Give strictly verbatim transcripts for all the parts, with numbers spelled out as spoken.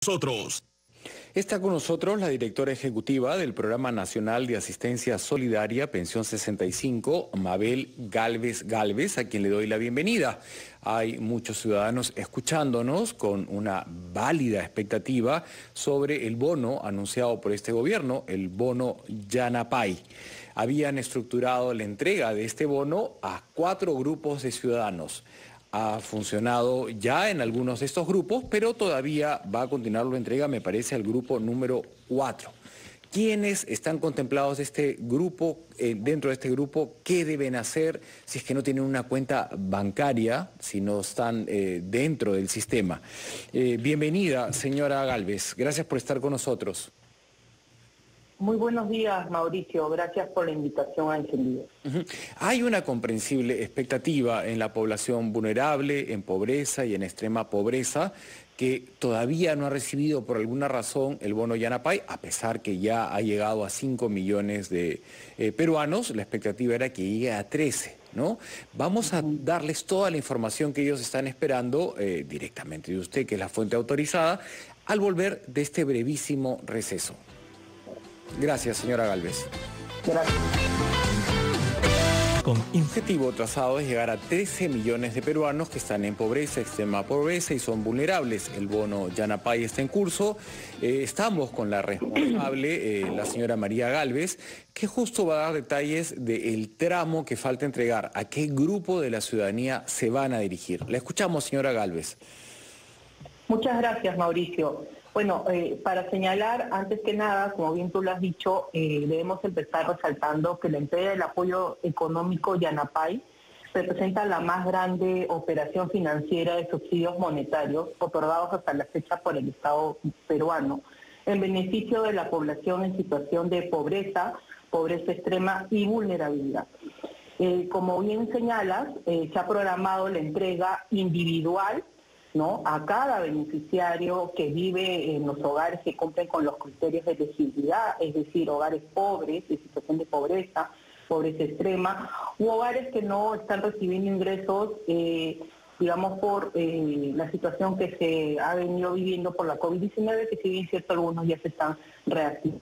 nosotros. Está con nosotros la directora ejecutiva del Programa Nacional de Asistencia Solidaria Pensión sesenta y cinco, Mabel Gálvez Gálvez, a quien le doy la bienvenida. Hay muchos ciudadanos escuchándonos con una válida expectativa sobre el bono anunciado por este gobierno, el bono Yanapay. Habían estructurado la entrega de este bono a cuatro grupos de ciudadanos. Ha funcionado ya en algunos de estos grupos, pero todavía va a continuar la entrega, me parece, al grupo número cuatro. ¿Quiénes están contemplados de este grupo, eh, dentro de este grupo? ¿Qué deben hacer si es que no tienen una cuenta bancaria, si no están eh, dentro del sistema? Eh, bienvenida, señora Gálvez. Gracias por estar con nosotros. Muy buenos días, Mauricio. Gracias por la invitación a Encendido. Uh-huh. Hay una comprensible expectativa en la población vulnerable, en pobreza y en extrema pobreza, que todavía no ha recibido por alguna razón el bono Yanapay, a pesar que ya ha llegado a cinco millones de eh, peruanos. La expectativa era que llegue a trece, ¿no? Vamos a darles toda la información que ellos están esperando eh, directamente de usted, que es la fuente autorizada, al volver de este brevísimo receso. Gracias, señora Gálvez. Gracias. Con objetivo trazado es llegar a trece millones de peruanos que están en pobreza, extrema pobreza y son vulnerables. El bono Yanapay está en curso. Eh, estamos con la responsable, eh, la señora María Gálvez, que justo va a dar detalles del tramo que falta entregar. ¿A qué grupo de la ciudadanía se van a dirigir? La escuchamos, señora Gálvez. Muchas gracias, Mauricio. Bueno, eh, para señalar, antes que nada, como bien tú lo has dicho, eh, debemos empezar resaltando que la entrega del apoyo económico Yanapay representa la más grande operación financiera de subsidios monetarios otorgados hasta la fecha por el Estado peruano, en beneficio de la población en situación de pobreza, pobreza extrema y vulnerabilidad. Eh, como bien señalas, eh, se ha programado la entrega individual, ¿no?, a cada beneficiario que vive en los hogares que cumplen con los criterios de elegibilidad, es decir, hogares pobres, de situación de pobreza, pobreza extrema, u hogares que no están recibiendo ingresos, eh, digamos, por eh, la situación que se ha venido viviendo por la COVID diecinueve, que si bien es cierto, algunos ya se están reactivando.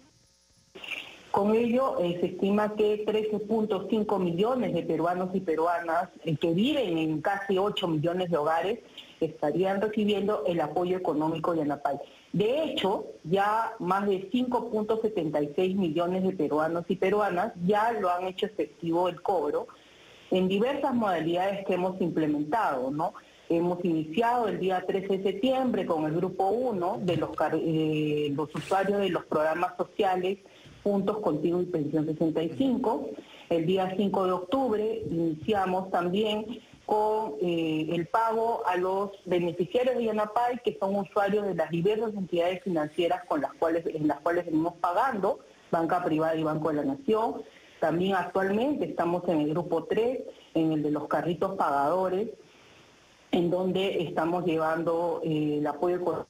Con ello, eh, se estima que trece punto cinco millones de peruanos y peruanas eh, que viven en casi ocho millones de hogares estarían recibiendo el apoyo económico Yanapay. De hecho, ya más de cinco punto setenta y seis millones de peruanos y peruanas ya lo han hecho efectivo el cobro en diversas modalidades que hemos implementado, ¿no? Hemos iniciado el día trece de septiembre con el grupo uno de los, eh, los usuarios de los programas sociales Juntos Contigo y Pensión sesenta y cinco. El día cinco de octubre iniciamos también con eh, el pago a los beneficiarios de Yanapay, que son usuarios de las diversas entidades financieras con las cuales, en las cuales venimos pagando, Banca Privada y Banco de la Nación. También actualmente estamos en el grupo tres, en el de los carritos pagadores, en donde estamos llevando eh, el apoyo económico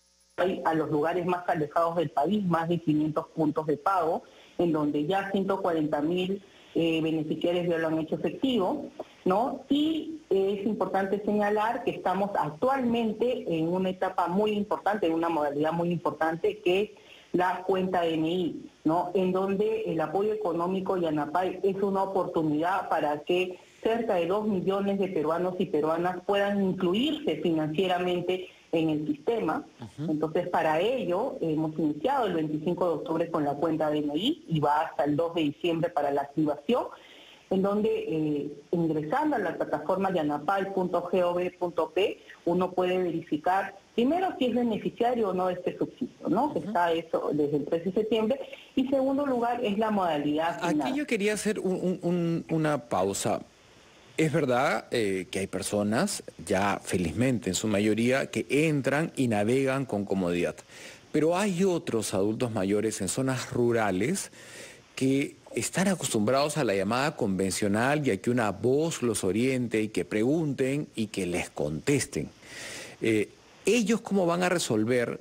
a los lugares más alejados del país, más de quinientos puntos de pago, en donde ya ciento cuarenta mil eh, beneficiarios ya lo han hecho efectivo, ¿no? Y eh, es importante señalar que estamos actualmente en una etapa muy importante, en una modalidad muy importante, que es la cuenta D N I, ¿no?, en donde el apoyo económico Yanapay es una oportunidad para que cerca de dos millones de peruanos y peruanas puedan incluirse financieramente en el sistema. Uh-huh. Entonces, para ello, hemos iniciado el veinticinco de octubre con la cuenta D N I y va hasta el dos de diciembre para la activación, en donde eh, ingresando a la plataforma yanapay punto gov punto pe uno puede verificar primero si es beneficiario o no de este subsidio, ¿no? Uh-huh. Está eso desde el trece de septiembre. Y segundo lugar es la modalidad final. Aquí yo quería hacer un, un, una pausa. Es verdad eh, que hay personas, ya felizmente en su mayoría, que entran y navegan con comodidad. Pero hay otros adultos mayores en zonas rurales que están acostumbrados a la llamada convencional y a que una voz los oriente y que pregunten y que les contesten. Eh, ¿Ellos cómo van a resolver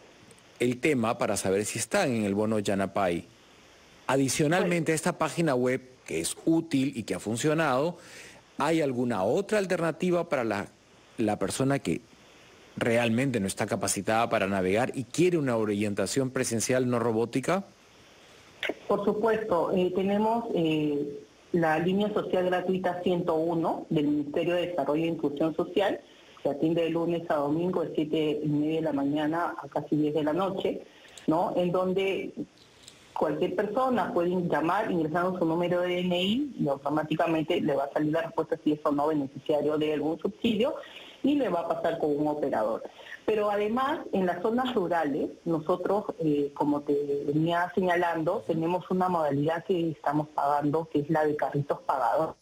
el tema para saber si están en el bono Yanapay? Adicionalmente a esta página web, que es útil y que ha funcionado, ¿hay alguna otra alternativa para la, la persona que realmente no está capacitada para navegar y quiere una orientación presencial no robótica? Por supuesto, eh, tenemos eh, la línea social gratuita ciento uno del Ministerio de Desarrollo e Inclusión Social, que atiende de lunes a domingo de siete y media de la mañana a casi diez de la noche, ¿no? En donde cualquier persona puede llamar ingresando su número de D N I y automáticamente le va a salir la respuesta si es o no beneficiario de algún subsidio y le va a pasar con un operador. Pero además, en las zonas rurales, nosotros, eh, como te venía señalando, tenemos una modalidad que estamos pagando, que es la de carritos pagados,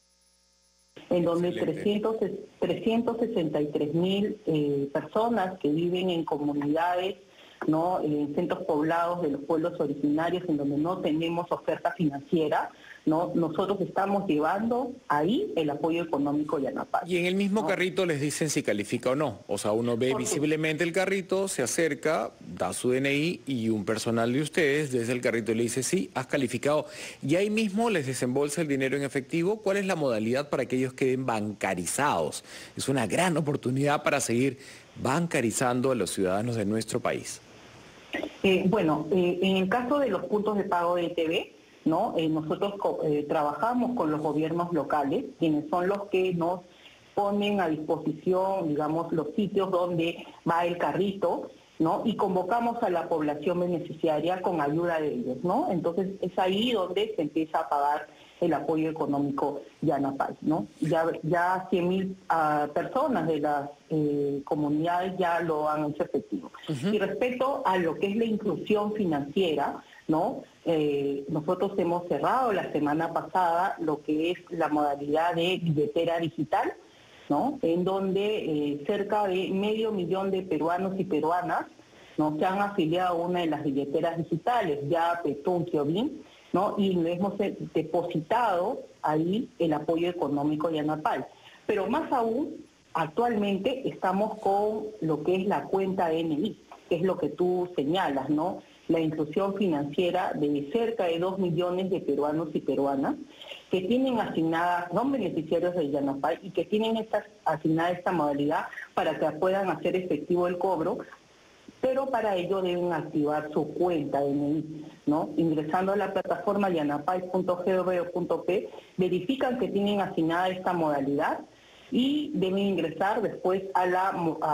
en donde trescientos, trescientos sesenta y tres mil eh, personas que viven en comunidades, ¿no?, en centros poblados de los pueblos originarios en donde no tenemos oferta financiera, ¿no?, nosotros estamos llevando ahí el apoyo económico Yanapay. Y en el mismo ¿no? carrito les dicen si califica o no. O sea, uno ve visiblemente el carrito, se acerca, da su D N I y un personal de ustedes desde el carrito le dice sí, has calificado. Y ahí mismo les desembolsa el dinero en efectivo. ¿Cuál es la modalidad para que ellos queden bancarizados? Es una gran oportunidad para seguir bancarizando a los ciudadanos de nuestro país. Eh, bueno, eh, en el caso de los puntos de pago de T V, ¿no? Eh, nosotros eh, trabajamos con los gobiernos locales, quienes son los que nos ponen a disposición, digamos, los sitios donde va el carrito, ¿no? Y convocamos a la población beneficiaria con ayuda de ellos, ¿no? Entonces es ahí donde se empieza a pagar el apoyo económico Yanapay, ¿no? Ya, ya cien mil uh, personas de las eh, comunidades ya lo han hecho efectivo. Uh-huh. Y respecto a lo que es la inclusión financiera, ¿no? Eh, nosotros hemos cerrado la semana pasada lo que es la modalidad de billetera digital, ¿no? En donde eh, cerca de medio millón de peruanos y peruanas, ¿no?, se han afiliado a una de las billeteras digitales, ya Petún, Kiobin, ¿no? Y le hemos depositado ahí el apoyo económico Yanapay. Pero más aún, actualmente estamos con lo que es la cuenta D N I, que es lo que tú señalas, ¿no? La inclusión financiera de cerca de dos millones de peruanos y peruanas que tienen asignadas, son beneficiarios de Yanapay y que tienen esta, asignada esta modalidad para que puedan hacer efectivo el cobro, pero para ello deben activar su cuenta D N I, ¿no? Ingresando a la plataforma yanapay punto gov punto pe, verifican que tienen asignada esta modalidad y deben ingresar después a la,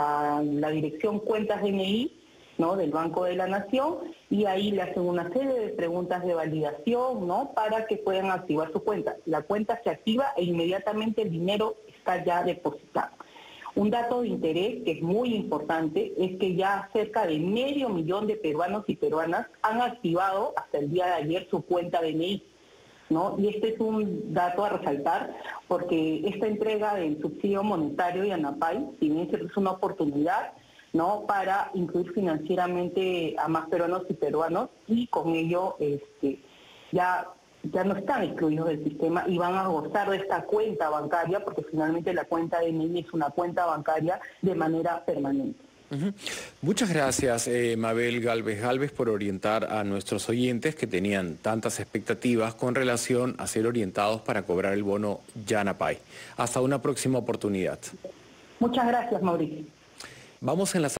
a la dirección cuentas D N I, ¿no?, del Banco de la Nación, y ahí le hacen una serie de preguntas de validación, ¿no?, para que puedan activar su cuenta. La cuenta se activa e inmediatamente el dinero está ya depositado. Un dato de interés que es muy importante es que ya cerca de medio millón de peruanos y peruanas han activado hasta el día de ayer su cuenta D N I, ¿no? Y este es un dato a resaltar porque esta entrega del subsidio monetario Yanapay, si bien es una oportunidad, ¿no?, para incluir financieramente a más peruanos y peruanos y con ello este, ya... ya no están excluidos del sistema y van a gozar de esta cuenta bancaria, porque finalmente la cuenta de D N I es una cuenta bancaria de manera permanente. Uh-huh. Muchas gracias, eh, Mabel Gálvez Gálvez, por orientar a nuestros oyentes que tenían tantas expectativas con relación a ser orientados para cobrar el bono Yanapay. Hasta una próxima oportunidad. Muchas gracias, Mauricio. Vamos en la